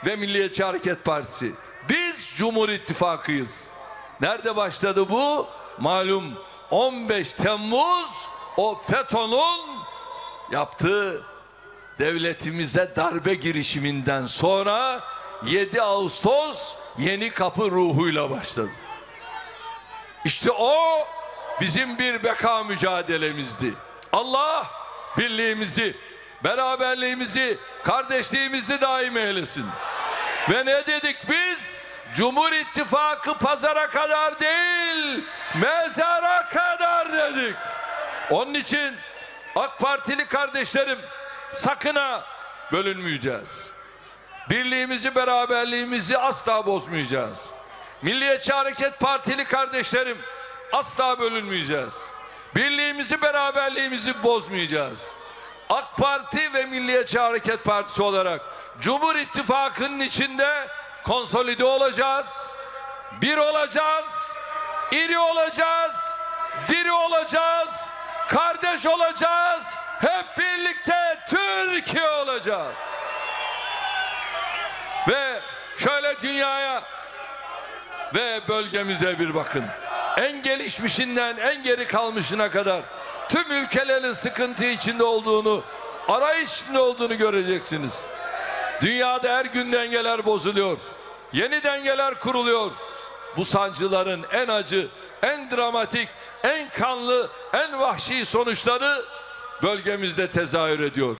ve Milliyetçi Hareket Partisi. Biz Cumhur İttifakı'yız. Nerede başladı bu? Malum 15 Temmuz o FETÖ'nün yaptığı devletimize darbe girişiminden sonra 7 Ağustos Yeni Kapı ruhuyla başladı. İşte o bizim bir beka mücadelemizdi. Allah birliğimizi, beraberliğimizi, kardeşliğimizi daim eylesin. Ve ne dedik biz? Cumhur İttifakı pazara kadar değil, mezara kadar dedik. Onun için AK Partili kardeşlerim, sakın ha bölünmeyeceğiz. Birliğimizi, beraberliğimizi asla bozmayacağız. Milliyetçi Hareket Partili kardeşlerim, asla bölünmeyeceğiz. Birliğimizi, beraberliğimizi bozmayacağız. AK Parti ve Milliyetçi Hareket Partisi olarak Cumhur İttifakı'nın içinde konsolide olacağız. Bir olacağız, iri olacağız, diri olacağız, kardeş olacağız. Hep birlikte Türkiye olacağız. Ve şöyle dünyaya ve bölgemize bir bakın. En gelişmişinden en geri kalmışına kadar tüm ülkelerin sıkıntı içinde olduğunu, arayış içinde olduğunu göreceksiniz. Dünyada her gün dengeler bozuluyor. Yeni dengeler kuruluyor. Bu sancıların en acı, en dramatik, en kanlı, en vahşi sonuçları bölgemizde tezahür ediyor.